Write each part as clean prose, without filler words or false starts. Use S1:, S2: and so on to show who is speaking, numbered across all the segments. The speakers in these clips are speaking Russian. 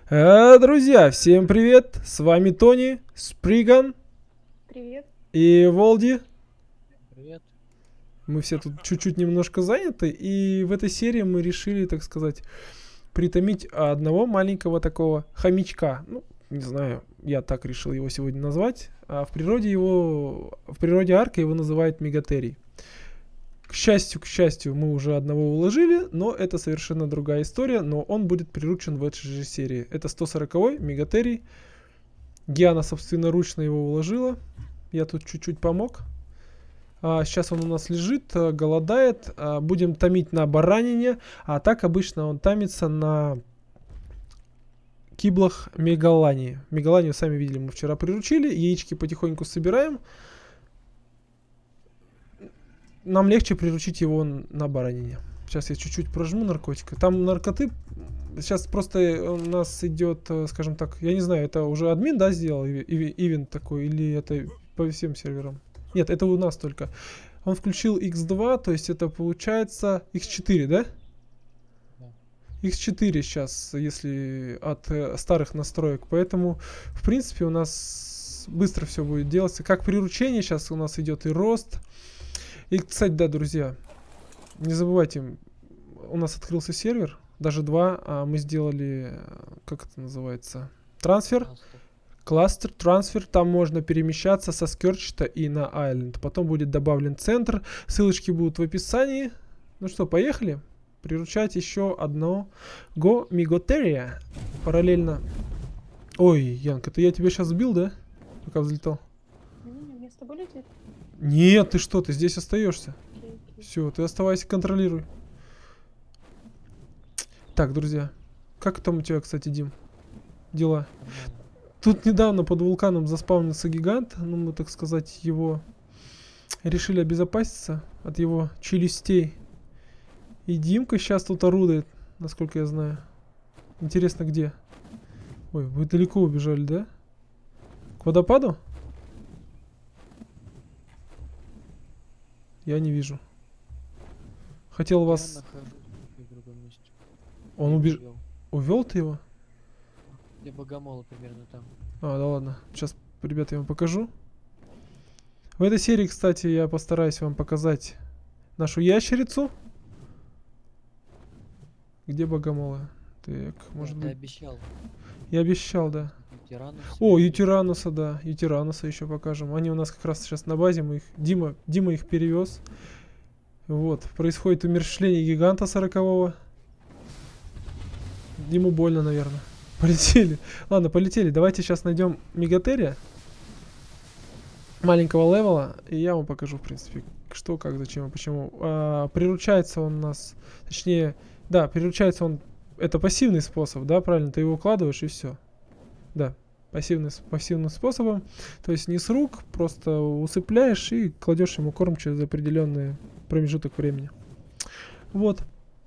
S1: Друзья, всем привет! С вами Тони, Сприган
S2: Привет.
S1: и Волди.
S3: Привет.
S1: Мы все тут чуть-чуть немножко заняты, и в этой серии мы решили, так сказать, притомить одного маленького такого хомячка. Ну, не знаю, я так решил его сегодня назвать. А в природе арка его называют Мегатерий. К счастью, мы уже одного уложили, но это совершенно другая история, но он будет приручен в этой же серии. Это 140-й Мегатерий. Гиана собственноручно его уложила. Я тут чуть-чуть помог. Сейчас он у нас лежит, голодает. Будем томить на баранине. А так обычно он томится на киблах Мегалании. Мегаланию, сами видели, мы вчера приручили. Яички потихоньку собираем. Нам легче приручить его на баранине. Сейчас я чуть-чуть прожму наркотика. Там наркоты... Сейчас просто у нас идет, скажем так, я не знаю, это уже админ, да, сделал ивент такой, или это по всем серверам? Нет, это у нас только. Он включил X2, то есть это получается X4, да?
S3: Да.
S1: X4 сейчас, если от старых настроек. Поэтому, в принципе, у нас быстро все будет делаться. Как приручение сейчас у нас идет и рост. И, кстати, да, друзья, не забывайте, у нас открылся сервер, даже два, а мы сделали, как это называется, трансфер, кластер, трансфер, там можно перемещаться со Скёрчета и на Айленд. Потом будет добавлен центр, ссылочки будут в описании. Ну что, поехали? Приручать еще одно Мегатерия. Параллельно. Ой, Янка, это я тебя сейчас сбил, да? Пока взлетал.
S2: Не, мне с тобой летит.
S1: Нет, ты что, ты здесь остаешься.
S2: Окей.
S1: Все, ты оставайся, контролируй. Так, друзья, как там у тебя, кстати, Дим, дела?
S3: Нормально.
S1: Тут недавно под вулканом заспавнился гигант, ну мы, так сказать, его решили обезопаситься от его челюстей. И Димка сейчас тут орудует, насколько я знаю. Интересно, где? Ой, вы далеко убежали, да? К водопаду? Я не вижу. Хотел
S3: Я
S1: вас...
S3: нахожусь в другом месте.
S1: Он
S3: Я
S1: убежал.
S3: увёл.
S1: Увел ты его?
S3: Я богомола примерно там.
S1: А, да ладно. Сейчас, ребята, я вам покажу. В этой серии, кстати, я постараюсь вам показать нашу ящерицу. Где богомолы? Так, может
S3: Ты
S1: быть...
S3: обещал.
S1: Я обещал, да.
S3: Ветеранов
S1: О,
S3: себе.
S1: Ютирануса, да. Ютирануса еще покажем. Они у нас как раз сейчас на базе. Мы их... Дима их перевез. Вот. Происходит умерщвление гиганта 40-го. Ему больно, наверное. Полетели. Ладно, полетели. Давайте сейчас найдем Мегатерия. Маленького левела. И я вам покажу, в принципе, что, как, зачем и почему. Приручается он у нас... Точнее, да, приручается он... Это пассивный способ, да, правильно? Ты его укладываешь и все. Да, пассивным способом. То есть не с рук, просто усыпляешь и кладешь ему корм через определенный промежуток времени. Вот.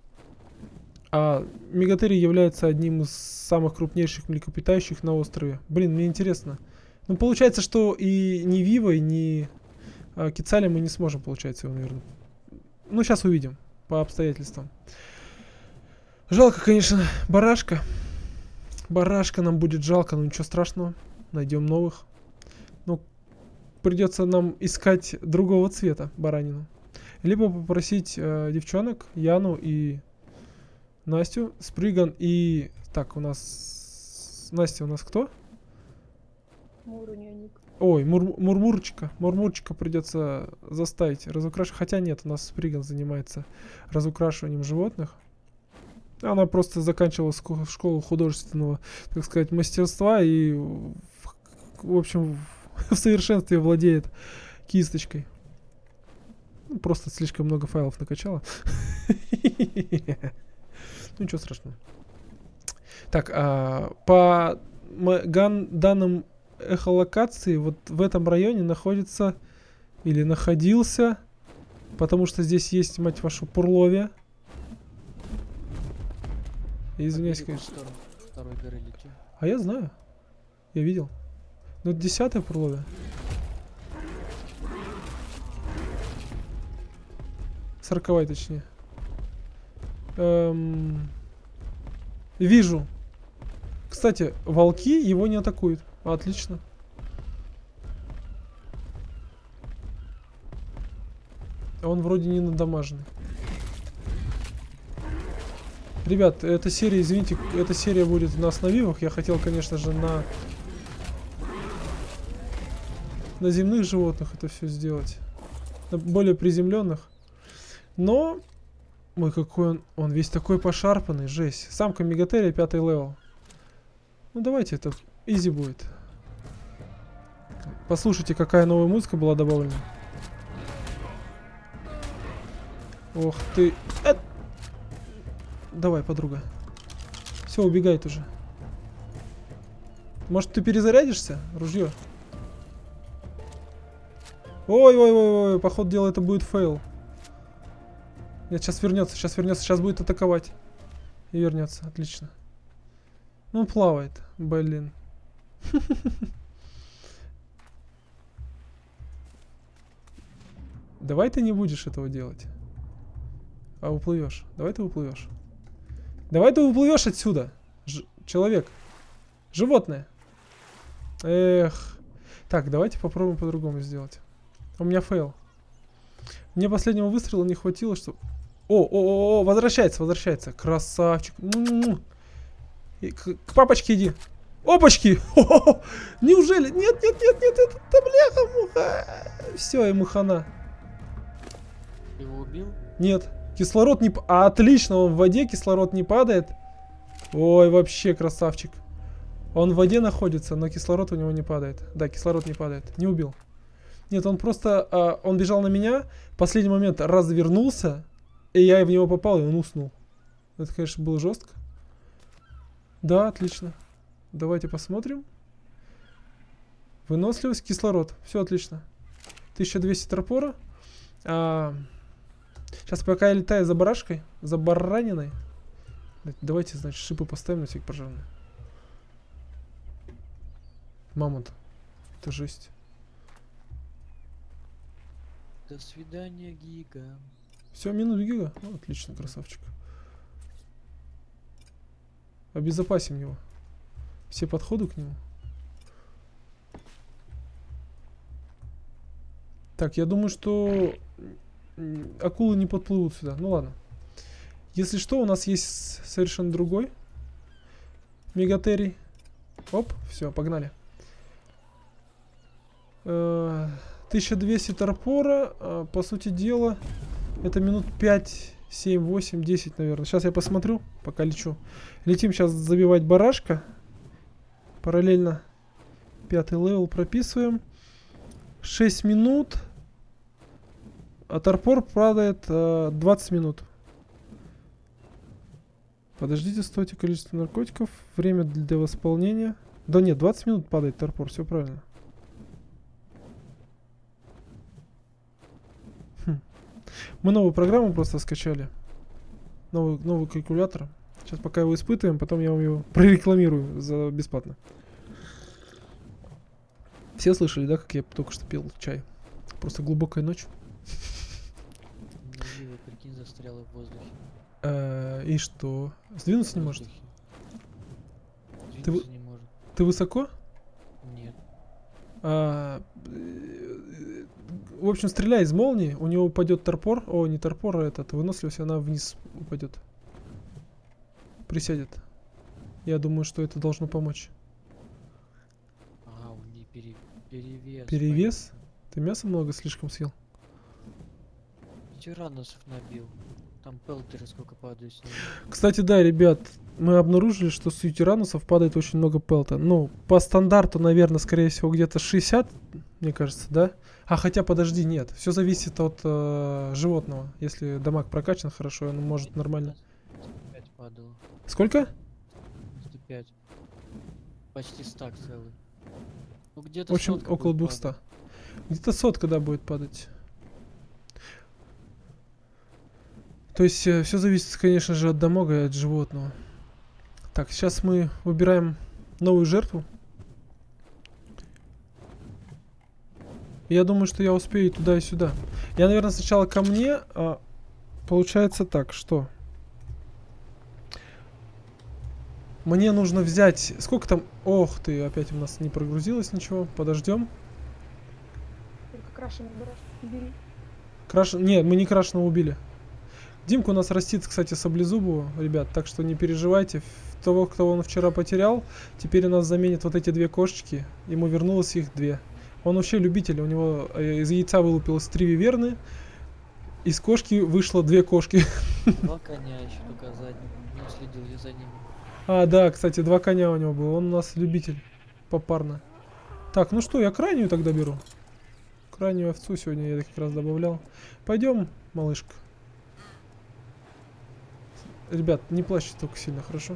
S1: А Мегатерий является одним из самых крупнейших млекопитающих на острове. Блин, мне интересно. Ну, получается, что и ни Вивой, ни Кицали мы не сможем, получается, его, наверное. Ну, сейчас увидим по обстоятельствам. Жалко, конечно, барашка. Барашка нам будет жалко, но ничего страшного. Найдем новых. Ну, придется нам искать другого цвета баранину. Либо попросить девчонок, Яну и Настю, Сприган и... Так, у нас... Настя у нас кто?
S2: Мур у неё ник.
S1: Ой, Мурмурчика. Мурмурчика придется заставить разукрашивать. Хотя нет, у нас Сприган занимается разукрашиванием животных. Она просто заканчивала школу художественного, так сказать, мастерства и, в общем, в совершенстве владеет кисточкой. Ну, просто слишком много файлов накачала. Ну, ничего страшного. Так, по данным эхолокации, вот в этом районе находится или находился, потому что здесь есть, мать вашу, Пурловия. Извиняюсь, конечно.
S3: Второй горы летим.
S1: А я знаю. Я видел. Ну, это 10-я Пурловия. 40-я, точнее. Вижу. Кстати, волки его не атакуют. Отлично. Он вроде не надамаженный. Ребят, эта серия, извините, эта серия будет у нас на вивах. Я хотел, конечно же, на земных животных это все сделать. На более приземленных. Но... Ой, какой он... Он весь такой пошарпанный, жесть. Самка Мегатерия 5 левел. Ну, давайте это изи будет. Послушайте, какая новая музыка была добавлена. Ох ты... Давай, подруга. Все, убегает уже. Может, ты перезарядишься? Ружье. Ой-ой-ой-ой, походу дела это будет фейл. Нет, сейчас вернется, сейчас будет атаковать. И вернется, отлично. Ну, он плавает, блин. Давай ты не будешь этого делать. А уплывешь. Давай ты уплывешь. Давай ты уплывешь отсюда. Человек. Животное. Эх. Так, давайте попробуем по-другому сделать. У меня фейл. Мне последнего выстрела не хватило, что... О, возвращается. Красавчик. К папочке иди. Опачки! Неужели? Нет, это бляха-муха. Все, ему хана.
S3: Его убил?
S1: Нет. Кислород не... Отлично, он в воде, кислород не падает. Ой, вообще красавчик. Он в воде находится, но кислород у него не падает. Да, кислород не падает. Не убил. Нет, он просто... он бежал на меня, в последний момент развернулся, и я в него попал, и он уснул. Это, конечно, было жестко. Да, отлично. Давайте посмотрим. Выносливость, кислород. Все отлично. 1200 тропора. Сейчас, пока я летаю за барашкой, за бараниной. Давайте, значит, шипы поставим на всякий пожарный. Мамонт. Это жесть.
S3: До свидания, Гига.
S1: Все, минут Гига. Ну, отлично, красавчик. Обезопасим его. Все подходы к нему. Так, я думаю, что акулы не подплывут сюда. Ну ладно. Если что, у нас есть совершенно другой Мегатерий. Оп, все, погнали. 1200 торпора. По сути дела, это минут 5, 7, 8, 10, наверное. Сейчас я посмотрю, пока лечу. Летим сейчас забивать барашка. Параллельно 5 левел прописываем. 6 минут. А торпор падает 20 минут. Подождите, стойте, количество наркотиков. Время для восполнения. Да нет, 20 минут падает торпор, все правильно. Мы новую программу просто скачали. Новый калькулятор. Сейчас пока его испытываем, потом я вам его прорекламирую за бесплатно. Все слышали, да, как я только что пил чай? Просто глубокая ночь.
S3: Наживо, прикинь, застряла в воздухе.
S1: И что? Сдвинуться не может?
S3: Двинуться не может.
S1: Ты высоко?
S3: Нет.
S1: В общем, стреляй из молнии, у него упадет торпор. О, не торпор, а этот выносливость, она вниз упадет. Присядет. Я думаю, что это должно помочь.
S3: Ага, у них перевес.
S1: Перевес? Ты мяса много слишком съел?
S3: Тираносов набил. Там пелтеры сколько падают с ними.
S1: Кстати, да, ребят, мы обнаружили, что с тиранусов падает очень много пелта. Ну, по стандарту, наверное, скорее всего, где-то 60, мне кажется, да? А хотя, подожди, нет. Все зависит от животного. Если дамаг прокачан хорошо, он может нормально.
S3: 105 падало.
S1: Сколько?
S3: 105. Почти стак целый. Ну, где-то
S1: В общем,
S3: сотка
S1: около
S3: будет
S1: 200.
S3: падать.
S1: Где-то сотка, да, будет падать. То есть, все зависит, конечно же, от дамага и от животного. Так, сейчас мы выбираем новую жертву. Я думаю, что я успею и туда, и сюда. Я, наверное, сначала ко мне. Получается так, что... Мне нужно взять... Сколько там... Ох ты, опять у нас не прогрузилось ничего. Подождем.
S2: Только крашеный барашек убери.
S1: Нет, мы не крашеного убили. Димка у нас растит, кстати, саблезубого, ребят. Так что не переживайте. Того, кто он вчера потерял, теперь у нас заменит вот эти две кошечки. Ему вернулось их две. Он вообще любитель. У него из яйца вылупилось 3 виверны. Из кошки вышло 2 кошки.
S3: 2 коня еще только задним. Не следил я за ними.
S1: А, да, кстати, 2 коня у него было. Он у нас любитель. Попарно. Так, ну что, я крайнюю тогда беру. Крайнюю овцу сегодня я как раз добавлял. Пойдем, малышка. Ребят, не плачьте только сильно, хорошо?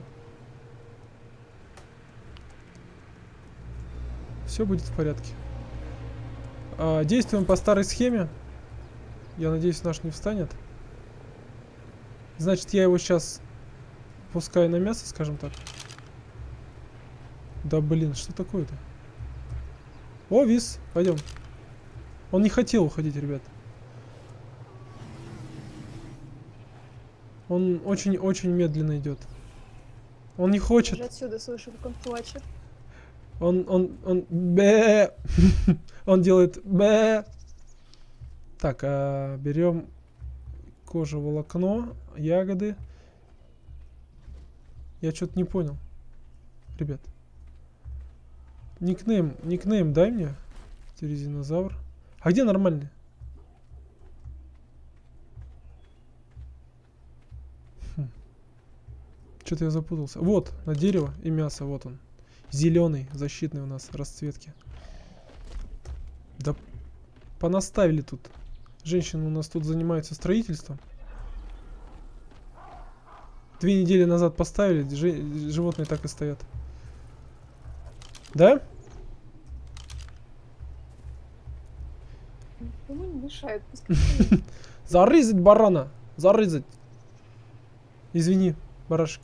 S1: Все будет в порядке. Действуем по старой схеме. Я надеюсь, наш не встанет. Значит, я его сейчас пускаю на мясо, скажем так. Да блин, что такое-то? О, вис, пойдем. Он не хотел уходить, ребят. Он очень-очень медленно идет. Он не хочет.
S2: Я отсюда слышу, как он плачет.
S1: Он бе. Он делает бе. Так, берем кожу, волокно, ягоды. Я что-то не понял. Ребят. Никнейм дай мне. Терезинозавр. А где нормальный? Что-то я запутался. Вот, на дерево и мясо, вот он. Зеленый, защитный у нас, расцветки. Да понаставили тут. Женщины у нас тут занимаются строительством. 2 недели назад поставили, животные так и стоят. Да?
S2: Ему не мешает.
S1: Зарезать барана! Зарезать! Извини, барашек.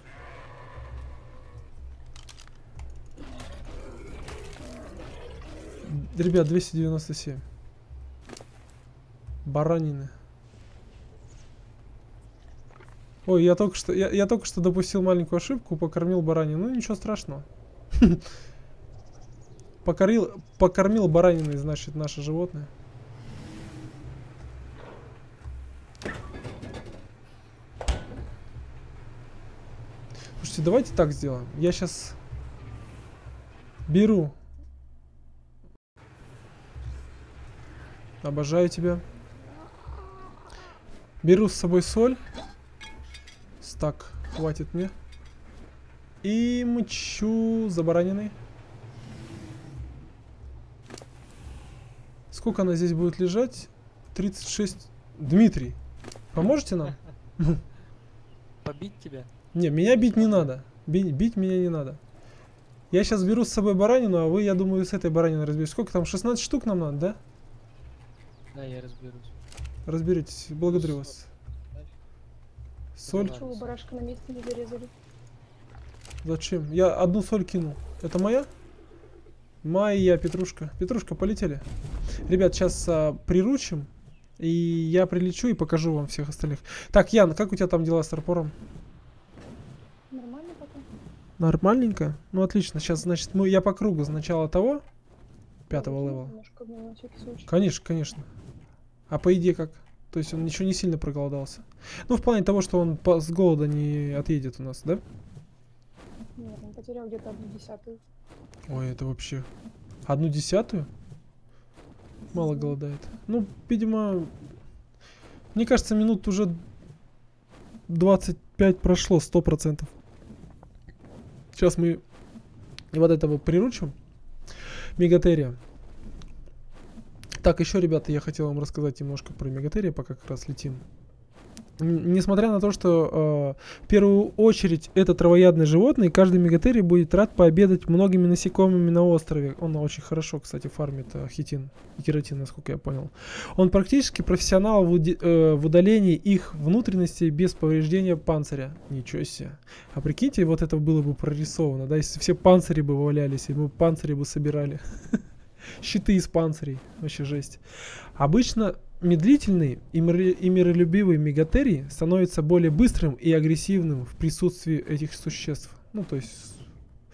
S1: Ребят, 297. Баранины. Ой, я только что допустил маленькую ошибку, покормил баранину. Ну ничего страшного. Покормил бараниной, значит, наше животное. Слушайте, давайте так сделаем. Я сейчас беру. Обожаю тебя. Беру с собой соль. Так, хватит мне. И мчу за бараниной. Сколько она здесь будет лежать? 36. Дмитрий, поможете нам?
S3: Побить тебя?
S1: Не, меня бить не надо. Бить меня не надо. Я сейчас беру с собой баранину, а вы, я думаю, с этой бараниной разберетесь. Сколько там? 16 штук нам надо, да?
S3: Да, я разберусь.
S1: Разберитесь. Благодарю вас. Соль?
S2: Чего вы барашка на месте не зарезали?
S1: Зачем? Я одну соль кинул. Это моя? Моя, Петрушка. Петрушка, полетели. Ребят, сейчас приручим. И я прилечу и покажу вам всех остальных. Так, Ян, как у тебя там дела с Тарпором?
S2: Нормально пока?
S1: Нормальненько? Ну, отлично. Сейчас, значит, я по кругу с начала того. 5-го левела.
S2: Немножко, на всякий случай.
S1: Конечно, конечно. А по еде как? То есть он ничего не сильно проголодался. Ну, в плане того, что он с голода не отъедет у нас, да?
S2: Нет, он потерял где-то 1/10.
S1: Ой, это вообще... 1/10? Мало голодает. Ну, видимо... Мне кажется, минут уже 25 прошло, 100%. Сейчас мы вот этого приручим. Мегатерия. Так, еще, ребята, я хотел вам рассказать немножко про Мегатерия, пока как раз летим. Несмотря на то, что в первую очередь это травоядное животное, каждый Мегатерий будет рад пообедать многими насекомыми на острове. Он очень хорошо, кстати, фармит хитин и кератин, насколько я понял. Он практически профессионал в удалении их внутренностей без повреждения панциря. Ничего себе. А прикиньте, вот это было бы прорисовано, да, если все панцири бы валялись, и мы панцири бы собирали. Щиты из панцирей. Вообще жесть. Обычно медлительный и миролюбивый Мегатерий становится более быстрым и агрессивным в присутствии этих существ. Ну, то есть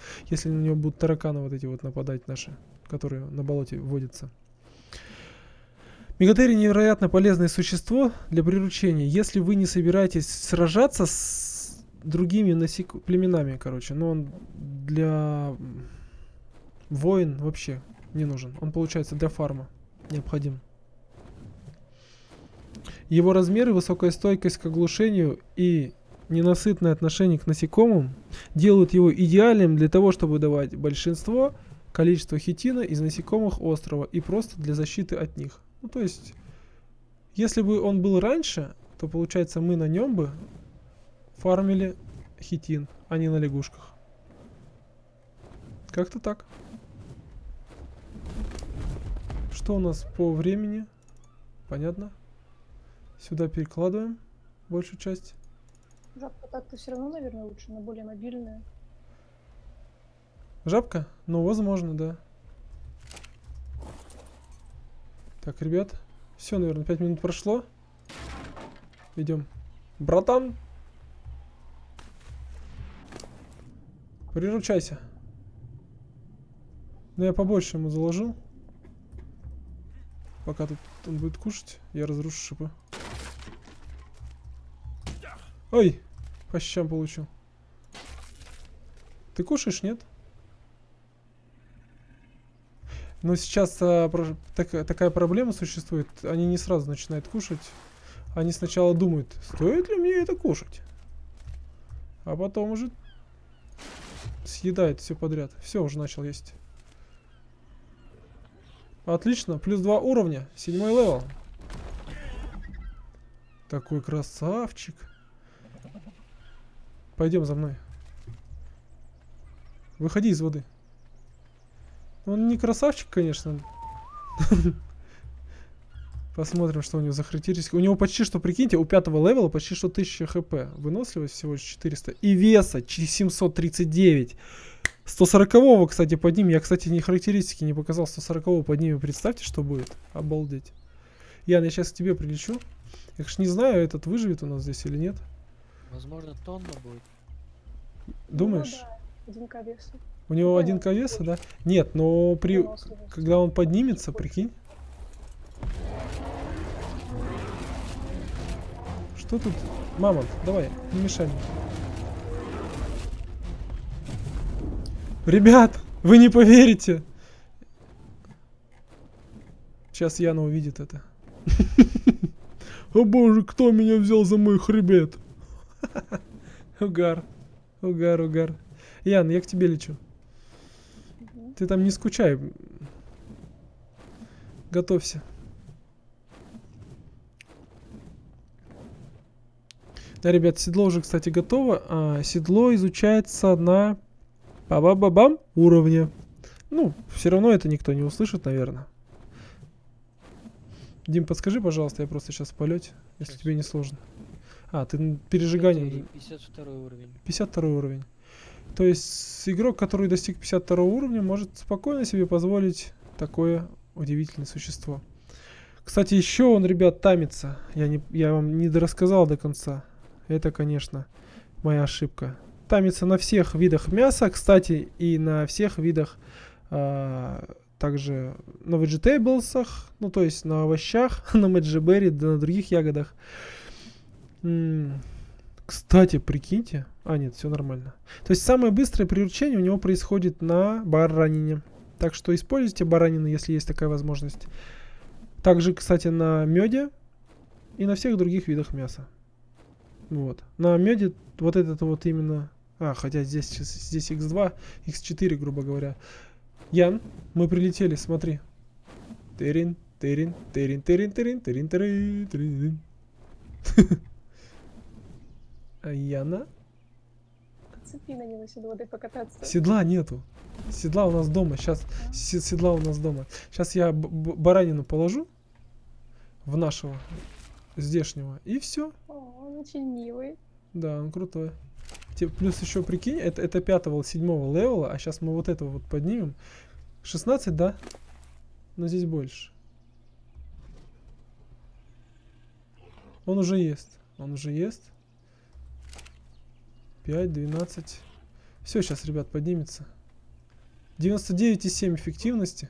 S1: если на него будут тараканы вот эти вот нападать наши, которые на болоте водятся. Мегатерий невероятно полезное существо для приручения, если вы не собираетесь сражаться с другими племенами, короче. Но он для воин вообще не нужен. Он, получается, для фарма необходим. Его размеры, высокая стойкость к оглушению и ненасытное отношение к насекомым делают его идеальным для того, чтобы давать большинство количества хитина из насекомых острова и просто для защиты от них. Ну, то есть, если бы он был раньше, то, получается, мы на нем бы фармили хитин, а не на лягушках. Как-то так. Что у нас по времени? Понятно. Сюда перекладываем большую часть.
S2: Жабка так-то все равно, наверное, лучше, но более мобильная.
S1: Жабка? Ну, возможно, да. Так, ребят. Все, наверное, 5 минут прошло. Идем. Братан! Приручайся. Ну, я побольше ему заложил. Пока тут он будет кушать, я разрушу шипы. Ой! По щам получил. Ты кушаешь, нет? Но сейчас такая проблема существует. Они не сразу начинают кушать. Они сначала думают, стоит ли мне это кушать. А потом уже съедает все подряд. Все, уже начал есть. Отлично, плюс 2 уровня. 7-й левел. Такой красавчик. Пойдем за мной. Выходи из воды. Он не красавчик, конечно. Посмотрим, что у него за характеристики. У него почти что, прикиньте, у 5-го левела почти что 1000 хп. Выносливость всего лишь 400. И веса 739. 140-го, кстати, поднимем. Я, кстати, ни характеристики не показал. 140-го поднимем. Представьте, что будет. Обалдеть. Ян, я сейчас к тебе прилечу. Я, конечно, не знаю, этот выживет у нас здесь или нет.
S3: Возможно, тонна будет.
S1: Думаешь?
S2: Ну, да, 1К веса.
S1: У него 1К веса, да? Нет, но
S2: Выносливость.
S1: когда он поднимется, прикинь. Что тут? Мамонт, давай, не мешай мне. Ребят, вы не поверите. Сейчас Яна увидит это. О боже, кто меня взял за мой хребет? Угар. Угар, угар. Ян, я к тебе лечу. Ты там не скучай. Готовься. Да, ребят, седло уже, кстати, готово. Седло изучается на ба-ба-ба-бам уровне. Ну, все равно это никто не услышит, наверное. Дим, подскажи, пожалуйста, я просто сейчас в полете, если тебе не сложно. Ты пережигание.
S3: 52 уровень.
S1: 52 уровень. То есть игрок, который достиг 52 уровня, может спокойно себе позволить такое удивительное существо. Кстати, еще он, ребят, тамится. Я вам не дорассказал до конца. Это, конечно, моя ошибка. Тамится на всех видах мяса, кстати, и на всех видах также на вегетаблсах, ну то есть на овощах, на мэджиберри, да на других ягодах. Кстати, прикиньте. Нет, все нормально. То есть самое быстрое приручение у него происходит на баранине. Так что используйте баранину, если есть такая возможность. Также, кстати, на меде и на всех других видах мяса. Вот. На меде вот этот вот именно... хотя здесь x2, x4, грубо говоря. Ян, мы прилетели, смотри. Терин, терин, терин, терин, терин, терин, терин, терин. Яна?
S2: Цепи на него седло, дай покататься.
S1: Седла нету. Седла у нас дома. Сейчас седла у нас дома. Сейчас я баранину положу в нашего здешнего. И все.
S2: Он очень милый.
S1: Да, он крутой. Плюс еще прикинь, это 5-го, 7-го левела, а сейчас мы вот этого вот поднимем. 16, да? Но здесь больше. Он уже ест. Он уже ест. 5, 12. Все, сейчас, ребят, поднимется. 99,7 эффективности.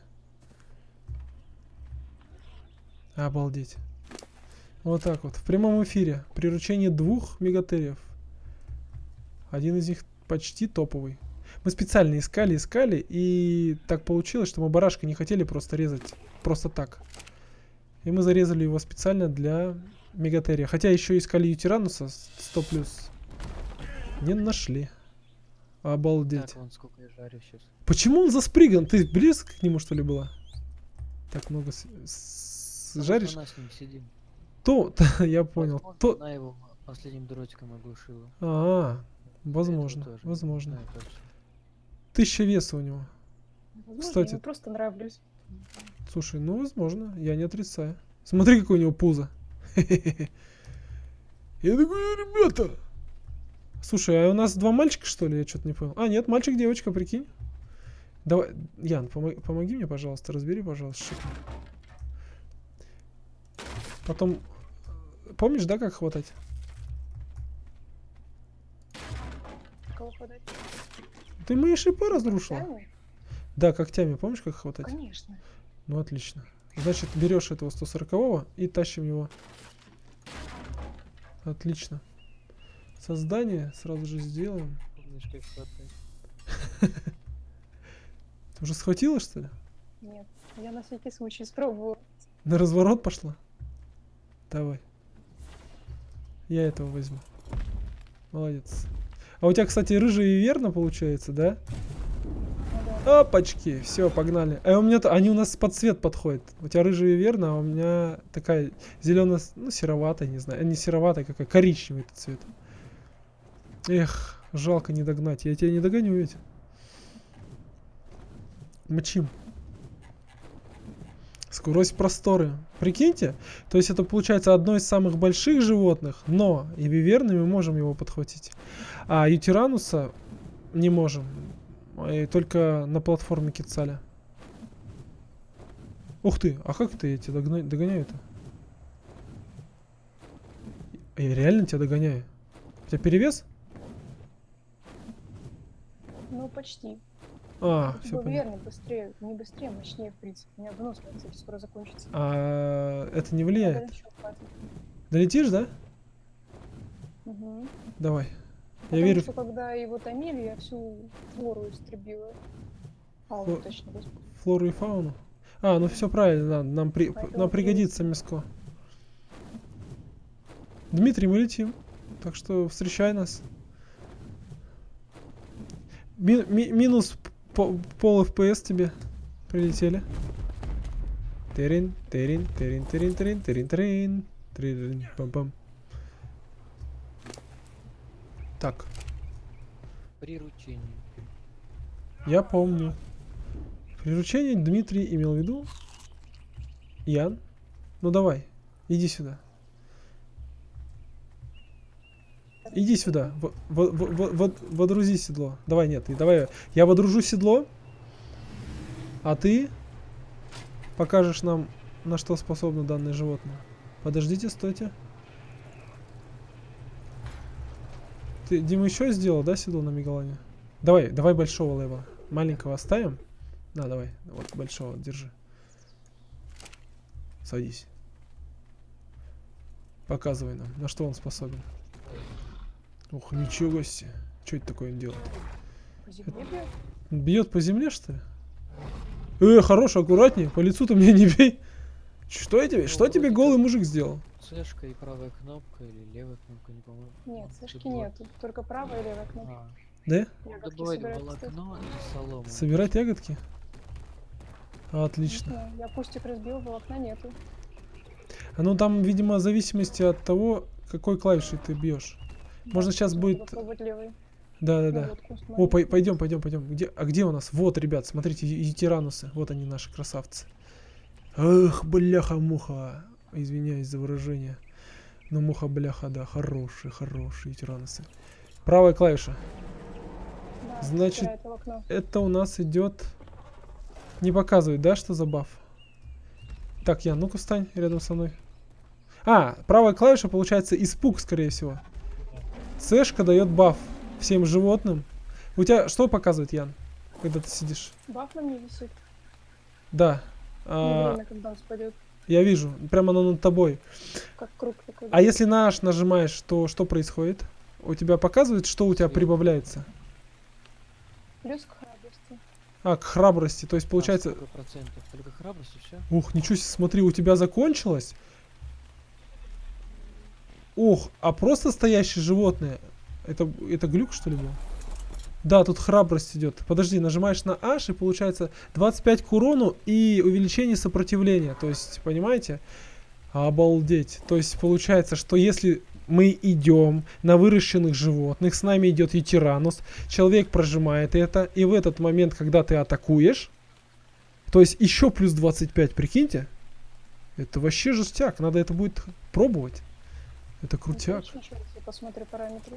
S1: Обалдеть. Вот так вот. В прямом эфире. Приручение 2 мегатериев. Один из них почти топовый. Мы специально искали, и так получилось, что мы барашка не хотели просто резать. Просто так. И мы зарезали его специально для мегатерия. Хотя еще искали Ютирануса 100+. Не нашли. Обалдеть.
S3: Так, вон сколько я жарю сейчас.
S1: Почему он заспрыган? Ты близко к нему, что ли, была? Так много жаришь?
S3: Она с ним сидим.
S1: То, я понял.
S3: Возможно,
S1: То,
S3: она его последним дротиком оглушила.
S1: возможно,
S3: Этого тоже
S1: возможно.
S3: знаю точно.
S1: 1000 веса у него.
S2: Возможно,
S1: Кстати.
S2: ему просто нравлюсь.
S1: Слушай, ну возможно, я не отрицаю. Смотри, какое у него пузо. Я такой, ребята. Слушай, а у нас 2 мальчика, что ли? Я что-то не понял. А, нет, мальчик-девочка, прикинь. Давай, Ян, помоги мне, пожалуйста, разбери, пожалуйста, что-то. Потом, помнишь, да, как хватать?
S2: Кого подать?
S1: Ты мои шипы разрушила?
S2: Когтями?
S1: Да, когтями, помнишь, как хватать?
S2: Конечно.
S1: Ну, отлично. Значит, берешь этого 140-го и тащим его. Отлично. Создание сразу же сделаем.
S3: Помнишь, как хватать?
S1: Ты уже схватила, что ли?
S2: Нет, я на всякий случай спробую.
S1: На разворот пошла? Давай. Я этого возьму. Молодец. А у тебя, кстати, рыжий верно получается, да?
S2: Ну да.
S1: Опачки, все, погнали. А у меня они у нас под цвет подходят. У тебя рыжий верно, а у меня такая зеленая, ну, сероватая, не знаю. Не сероватая, какая коричневый этот цвет. Эх, жалко не догнать. Я тебя не догоню ведь. Мчим. Сквозь просторы. Прикиньте, то есть это получается одно из самых больших животных, но и виверны мы можем его подхватить. А Ютирануса не можем. И только на платформе Кицаля. Ух ты, а как это я тебя догоняю-то? Я реально тебя догоняю. У тебя перевес?
S2: Ну, почти.
S1: Все понятно.
S2: Верно, быстрее, не быстрее, мощнее, в принципе. У меня выносливость, кстати, скоро закончится.
S1: А это не
S2: Надо
S1: влияет.
S2: еще хватит.
S1: Долетишь, да?
S2: Угу.
S1: Давай. Я
S2: Потому
S1: верю.
S2: что когда его томили, я всю флору истребила.
S1: Фло-
S2: Точно, господи.
S1: Флору и фауну. А, ну все правильно, нам
S2: Поэтому
S1: пригодится мяско. Дмитрий, мы летим. Так что встречай нас. Минус пол FPS тебе. Прилетели. Терин, терин, терин, терин, терин, терин, терин. Терин, пам-пам. Так,
S3: Приручение.
S1: я помню. Приручение Дмитрий имел в виду. Ян, ну давай, иди сюда. Иди сюда, водрузи седло. Давай, нет, давай я водружу седло, а ты покажешь нам, на что способно данное животное. Подождите, стойте. Ты, Дима, еще сделал, да, седло на Мегалане? Давай большого левела. Маленького оставим. На, давай, вот большого, держи. Садись. Показывай нам, на что он способен. Ух, ничего себе. Что это такое он делает?
S2: По земле бьет?
S1: Бьет по земле, что ли? Хорош, аккуратнее, по лицу ты мне не бей. Что тебе голый мужик сделал?
S3: Цешка и правая кнопка или левая кнопка, не помню.
S2: Нет, цешки нету. Только правая и левая кнопка.
S1: Да?
S2: Ягодки
S3: Добывать
S2: собирать, кстати.
S3: волокно и солому.
S1: Собирать ягодки?
S2: Не
S1: Отлично.
S2: знаю, я кустик разбил, волокна нету.
S1: А ну там, видимо, в зависимости от того, какой клавишей ты бьешь. Можно сейчас будет...
S2: Попробовать левый.
S1: Да.
S2: Ну, вот куст
S1: О,
S2: маленький.
S1: пойдем. Где у нас? Вот, ребят, смотрите, Ютиранусы. Вот они, наши красавцы. Эх, бляха-муха. Извиняюсь за выражение. Но муха-бляха, да, хорошие Ютиранусы. Правая клавиша.
S2: Да,
S1: Значит,
S2: собирает волокно.
S1: это у нас идет... Не показывает, да, что за баф? Так, Ян, ну-ка встань рядом со мной. А, правая клавиша, получается, испуг, скорее всего. Цешка дает баф всем животным. У тебя что показывает, Ян? когда ты сидишь.
S2: Баф на мне висит.
S1: Да.
S2: На время, когда он спадет.
S1: Я вижу, прямо оно над тобой.
S2: Как круг такой.
S1: А если на H нажимаешь, то что происходит? У тебя показывает, что у тебя прибавляется?
S2: Плюс к храбрости.
S1: А, к храбрости. То есть получается...
S3: Сколько процентов? Только храбрость и все?
S1: Ух, ничего себе, смотри, у тебя закончилось. Ух, а просто стоящее животное. Это глюк, что ли, был? Да, тут храбрость идет. Подожди, нажимаешь на H и получается 25 к урону и увеличение сопротивления. То есть, понимаете? Обалдеть. То есть получается, что если мы идем на выращенных животных, с нами идет ютиранус, человек прожимает это, и в этот момент, когда ты атакуешь, то есть еще плюс 25, прикиньте. Это вообще жестяк, надо это будет пробовать. Это крутяк.
S2: Посмотри параметры.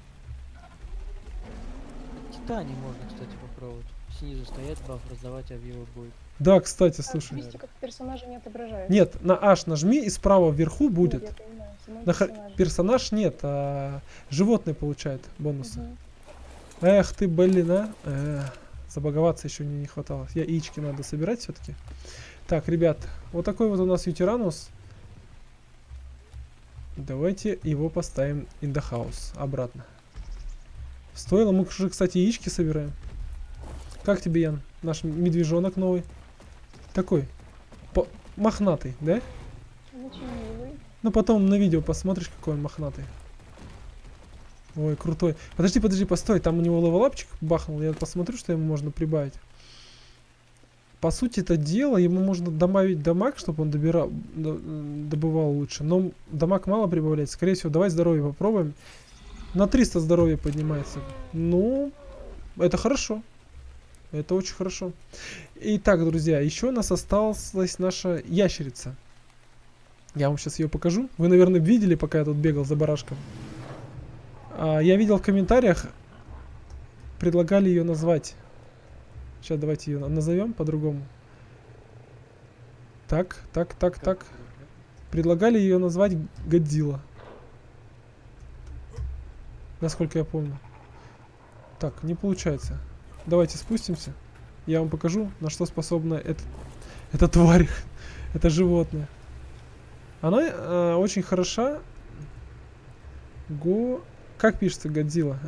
S3: Титане можно, кстати, попробовать. Снизу стоять, баф раздавать, а в его будет.
S1: Да, кстати, слушай.
S2: Характеристика персонажа не отображается.
S1: Нет, на H нажми и справа вверху будет.
S2: Нет, я понимаю, самой
S1: На
S2: персонажа.
S1: персонаж нет, а животное получает бонусы.
S2: Мгм.
S1: Эх ты, блин, а. Забаговаться еще не хватало. Яички надо собирать все-таки. Так, ребят, вот такой вот у нас ютиранус. Давайте его поставим in the house обратно. Стоило, мы уже, кстати, яички собираем. Как тебе, Ян, наш медвежонок новый? Такой, мохнатый, да?
S2: Очень милый.
S1: Ну, потом на видео посмотришь, какой он мохнатый. Ой, крутой. Подожди, постой, там у него левелапчик бахнул, я посмотрю, что ему можно прибавить. По сути, это дело, ему можно добавить дамаг, чтобы он добывал лучше. Но дамаг мало прибавляется. Скорее всего, давай здоровье попробуем. На 300 здоровья поднимается. Ну, это хорошо. Это очень хорошо. Итак, друзья, еще у нас осталась наша ящерица. Я вам сейчас ее покажу. Вы, наверное, видели, пока я тут бегал за барашком. Я видел в комментариях, предлагали ее назвать. Сейчас давайте ее назовем по-другому. Так. Предлагали ее назвать Годзилла. Насколько я помню. Так, не получается. Давайте спустимся. Я вам покажу, на что способна эта тварь. Это животное. Она очень хороша. Как пишется Годзилла?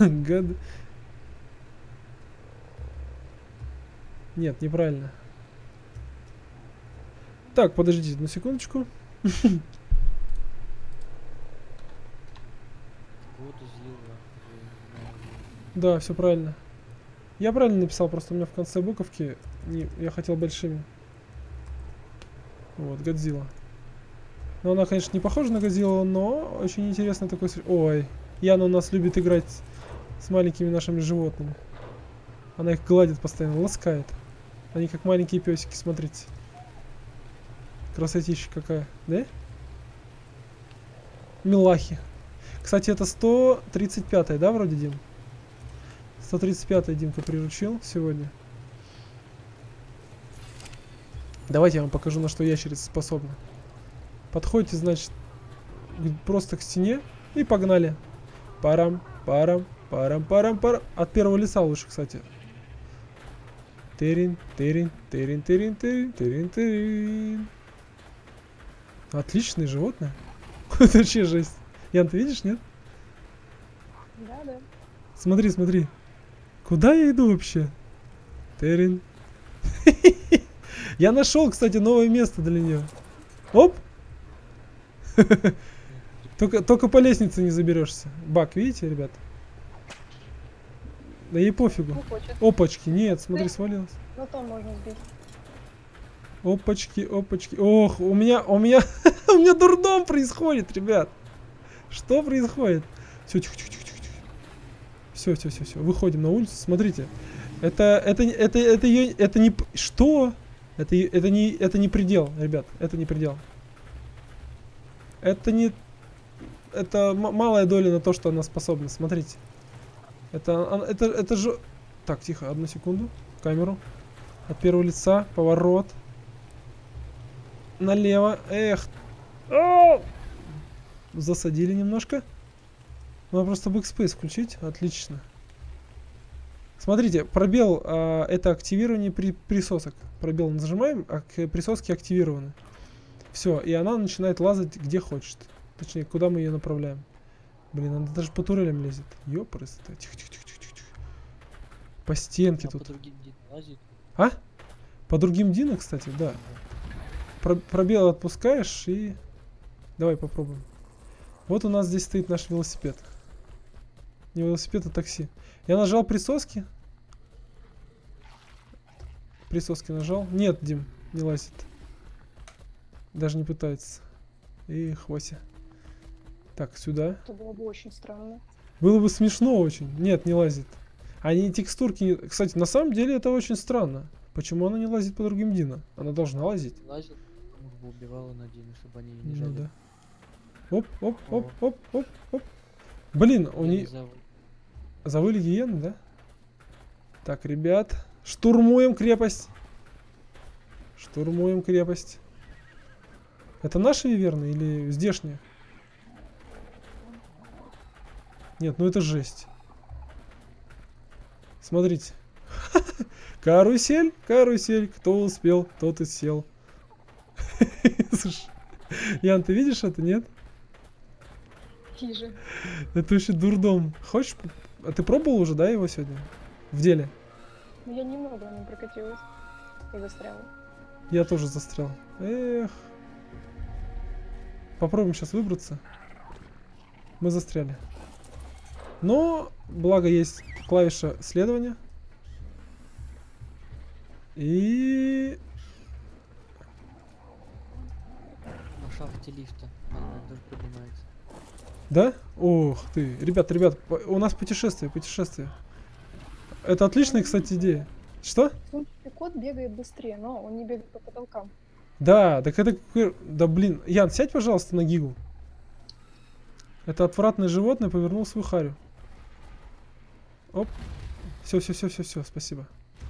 S1: Нет, неправильно. Так, подождите одну секундочку. Да, все правильно. Я правильно написал, просто у меня в конце буковки я хотел большими. Вот, Годзилла. Но она, конечно, не похожа на Годзиллу, но очень интересный такой... Ой, Яна у нас любит играть с маленькими нашими животными. Она их гладит постоянно, ласкает. Они как маленькие песики, смотрите. Красотища какая, да? Милахи. Кстати, это 135-й, да, вроде, Дим? 135-й Димка приручил сегодня. Давайте я вам покажу, на что ящерица способна. Подходите, значит, просто к стене и погнали. Парам. От первого лица лучше, кстати. Тырин. Отличное животное. Это вообще жесть. Ян, ты видишь, нет?
S2: Да.
S1: Смотри. Куда я иду вообще? Тырин. Я нашел, кстати, новое место для нее. Оп! Только по лестнице не заберешься. Бак, видите, ребят? Да ей пофигу. Опачки, нет, смотри, свалилась.
S2: На то можно сбить.
S1: Опачки. Ох, у меня у меня дурдом происходит, ребят. Что происходит? Все, тихо. Все. Выходим на улицу, смотрите. Это не что? Это не предел, ребят. Это не предел. Это малая доля на то, что она способна. Смотрите. Это же... Так, тихо, одну секунду. Камеру. От первого лица. Поворот. Налево. Эх. Засадили немножко. Надо просто бэкспейс включить. Отлично. Смотрите, пробел это активирование присосок. Пробел нажимаем, а присоски активированы. Все, и она начинает лазать где хочет. Точнее, куда мы ее направляем. Блин, она даже по турелям лезет. Ёпрст. Тихо, тихо, тихо, тихо, тихо. По стенке
S3: А
S1: тут.
S3: по другим лазит.
S1: А? По другим Дина, кстати, да. Пробел отпускаешь и... Давай попробуем. Вот у нас здесь стоит наш велосипед. Не велосипед, а такси. Я нажал присоски. Присоски нажал. Нет, Дим, не лазит. Даже не пытается. И хвося. Так, сюда.
S2: Это было бы очень странно.
S1: Было бы смешно очень. Нет, не лазит. Они текстурки... Кстати, на самом деле это очень странно. Почему она не лазит по другим Дина? Она должна лазить.
S3: Лазит, может бы убивала на Дина, чтобы они не
S1: Ну
S3: жали.
S1: да. Оп, оп, оп, оп, оп, оп. Блин, у
S3: Или
S1: нее...
S3: зовут.
S1: Завыли гиены, да? Так, ребят. Штурмуем крепость. Штурмуем крепость. Это наши виверны или здешние? Нет, ну это жесть. Смотрите. Карусель, карусель. Кто успел, тот и сел. Слушай, Ян, ты видишь это, нет?
S2: Хиже.
S1: Это вообще дурдом. Хочешь... А ты пробовал уже, да, его сегодня? В деле?
S2: Но я немного не прокатилась. И застряла.
S1: Я тоже застрял. Эх. Попробуем сейчас выбраться. Мы застряли. Но, благо, есть клавиша следования. И...
S3: На шахте лифта. Она тоже поднимается.
S1: Да? Ох ты. Ребят, у нас путешествие, путешествие. Это отличная, кстати, идея. Что?
S2: Кот бегает быстрее, но он не бегает по потолкам.
S1: Да, так это... Да блин. Ян, сядь, пожалуйста, на гигу. Это отвратное животное повернул свою харю. Оп. Все, спасибо.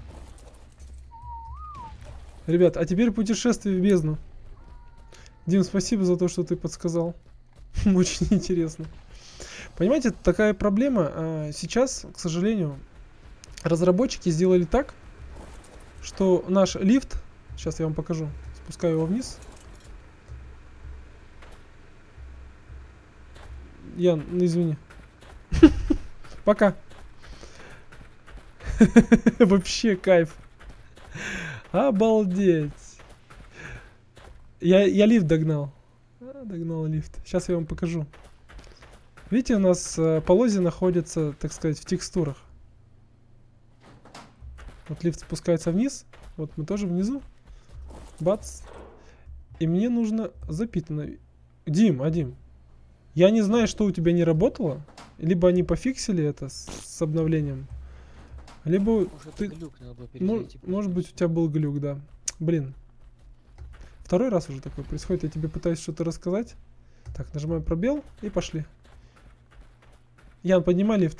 S1: Ребят, а теперь путешествие в бездну. Дим, спасибо за то, что ты подсказал. Очень интересно. Понимаете, такая проблема. Сейчас, к сожалению, разработчики сделали так, что наш лифт, сейчас я вам покажу, спускаю его вниз. Ян, ну извини. Пока. Вообще кайф. Обалдеть. Я лифт догнал. Догнал лифт. Сейчас я вам покажу. Видите, у нас полозья находятся, так сказать, в текстурах. Вот лифт спускается вниз. Вот мы тоже внизу. Бац. И мне нужно запитано. Дим. Я не знаю, что у тебя не работало. Либо они пофиксили это с обновлением. Либо
S3: Может,
S1: ты...
S3: глюк надо было перезайти.
S1: Может быть, у тебя был глюк, да. Блин. Второй раз уже такое происходит. Я тебе пытаюсь что-то рассказать. Так, нажимаем пробел и пошли. Ян, поднимай лифт.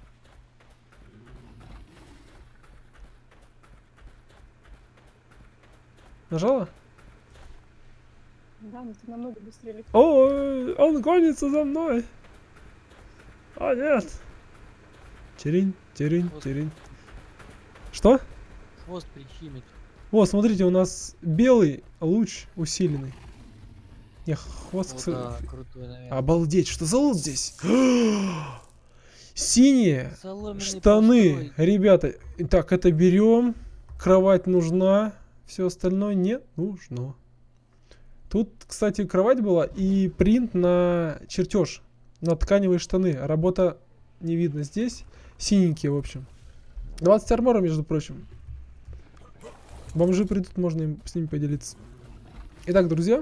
S1: Нажала?
S2: Да, но ты намного быстрее.
S1: Ой, он гонится за мной. О, нет. Терень. Что?
S3: Хвост прищемит.
S1: О, смотрите, у нас белый луч усиленный. Не, хвост...
S3: Вот, да, крутой, наверное.
S1: Обалдеть, что за лут здесь? Синие
S3: Соломенный
S1: штаны.
S3: постой.
S1: Ребята, так, это берем. Кровать нужна. Все остальное не нужно. Тут, кстати, кровать была и принт на чертеж. На тканевые штаны. Работа не видно здесь. Синенькие, в общем. 20 армора, между прочим. Бомжи придут, можно с ними поделиться. Итак, друзья.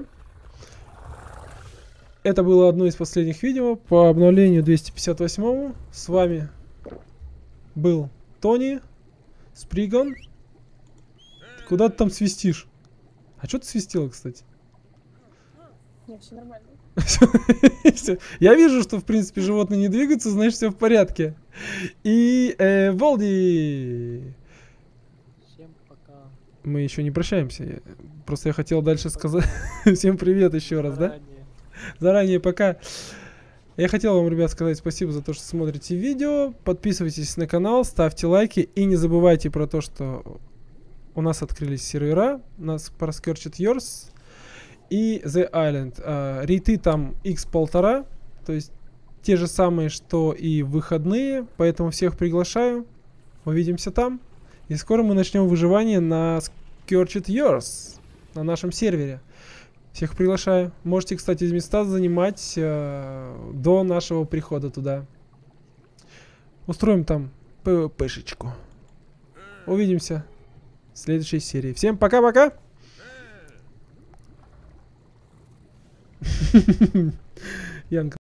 S1: Это было одно из последних видео по обновлению 258. С вами был Тони, Сприган. Куда ты там свистишь? А что ты свистела, кстати?
S2: Нет, все нормально.
S1: Всё. Я вижу, что, в принципе, животные не двигаются, значит, все в порядке. И Волди.
S3: Всем пока.
S1: Мы еще не прощаемся. Просто я хотел дальше сказать. Всем привет еще раз, да?
S3: Заранее.
S1: Заранее пока. Я хотел вам, ребят, сказать спасибо за то, что смотрите видео. Подписывайтесь на канал, ставьте лайки и не забывайте про то, что у нас открылись сервера. У нас про Scorched Yours и The Island. Рейты там x1,5, то есть те же самые, что и в выходные. Поэтому всех приглашаю. Увидимся там. И скоро мы начнем выживание на Scorched Yours, на нашем сервере. Всех приглашаю. Можете, кстати, места занимать до нашего прихода туда. Устроим там ПВПшечку. Увидимся в следующей серии. Всем пока-пока! Янка.